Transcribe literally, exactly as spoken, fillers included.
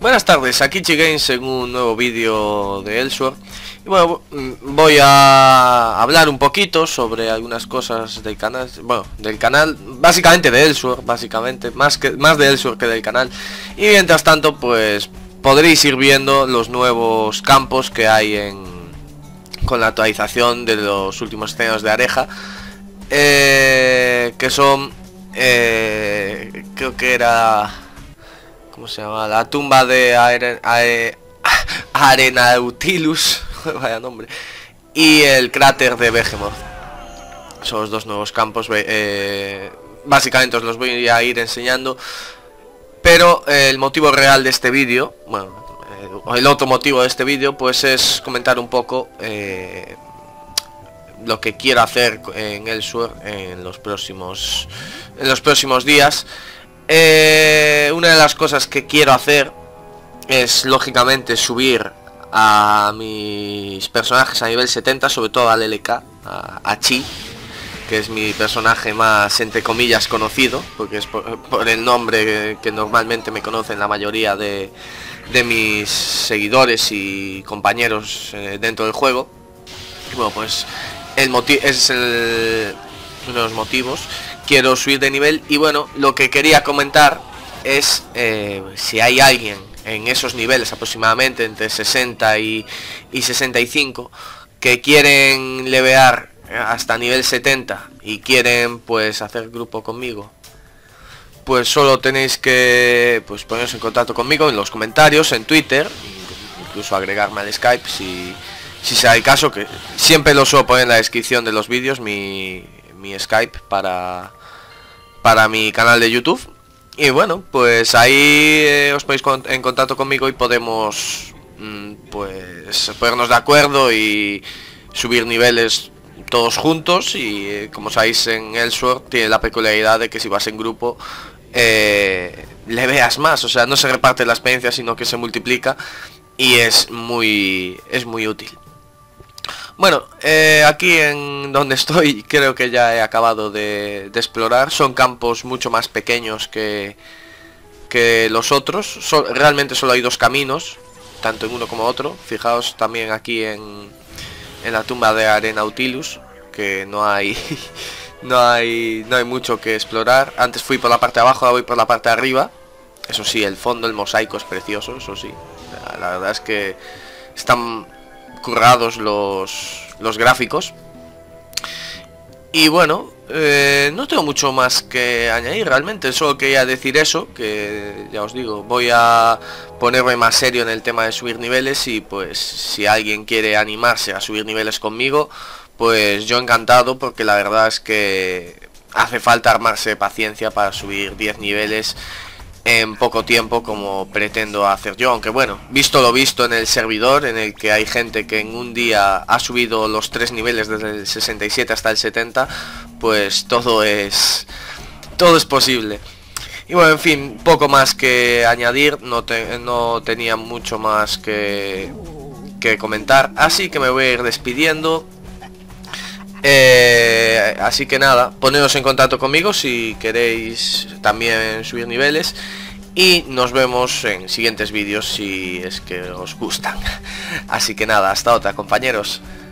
Buenas tardes, aquí Chigames en un nuevo vídeo de Elsword. Y bueno, voy a hablar un poquito sobre algunas cosas del canal. Bueno, del canal, básicamente de Elsword, básicamente, más que más de Elsword que del canal. Y mientras tanto, pues podréis ir viendo los nuevos campos que hay en con la actualización de los últimos escenarios de Areja, eh, que son eh, creo que era, ¿cómo se llama? La tumba de Are, Are, Arenautilus, vaya nombre, y el cráter de Behemoth. Son los dos nuevos campos. Eh, básicamente os los voy a ir enseñando, pero eh, el motivo real de este vídeo, bueno, eh, el otro motivo de este vídeo, pues es comentar un poco eh, lo que quiero hacer en Elsword en los próximos en los próximos días. Eh, una de las cosas que quiero hacer es lógicamente subir a mis personajes a nivel setenta, sobre todo al L K, a, a Chi, que es mi personaje más entre comillas conocido, porque es por, por el nombre que, que normalmente me conocen la mayoría de, de mis seguidores y compañeros eh, dentro del juego. Y bueno, pues el motivo es el, uno de los motivos. Quiero subir de nivel y bueno, lo que quería comentar es eh, si hay alguien en esos niveles aproximadamente entre sesenta y, y sesenta y cinco que quieren levear hasta nivel setenta y quieren pues hacer grupo conmigo, pues solo tenéis que pues poneros en contacto conmigo en los comentarios, en Twitter, incluso agregarme al Skype si, si sea el caso, que siempre lo suelo poner en la descripción de los vídeos, mi, mi Skype para, para mi canal de YouTube. Y bueno, pues ahí eh, os ponéis con, en contacto conmigo y podemos mm, pues ponernos de acuerdo y subir niveles todos juntos. Y eh, como sabéis, en Elsword tiene la peculiaridad de que si vas en grupo eh, le veas más, o sea, no se reparte la experiencia sino que se multiplica y es muy es muy útil. Bueno, eh, aquí en donde estoy creo que ya he acabado de, de explorar. Son campos mucho más pequeños que, que los otros. So, realmente solo hay dos caminos, tanto en uno como otro. Fijaos también aquí en, en la tumba de Arenautilus, que no hay, no hay no hay mucho que explorar. Antes fui por la parte de abajo, ahora voy por la parte de arriba. Eso sí, el fondo, el mosaico es precioso, eso sí. La verdad es que están currados los, los gráficos. Y bueno, eh, no tengo mucho más que añadir realmente. Solo quería decir eso, que ya os digo, voy a ponerme más serio en el tema de subir niveles. Y pues si alguien quiere animarse a subir niveles conmigo, pues yo encantado, porque la verdad es que hace falta armarse de paciencia para subir diez niveles en poco tiempo como pretendo hacer yo. Aunque bueno, visto lo visto en el servidor, en el que hay gente que en un día ha subido los tres niveles desde el sesenta y siete hasta el setenta, pues todo es todo es posible. Y bueno, en fin, poco más que añadir, no, te, no tenía mucho más que, que comentar, así que me voy a ir despidiendo. Eh, así que nada, poneros en contacto conmigo si queréis también subir niveles. Y nos vemos en siguientes vídeos si es que os gustan. Así que nada, hasta otra, compañeros.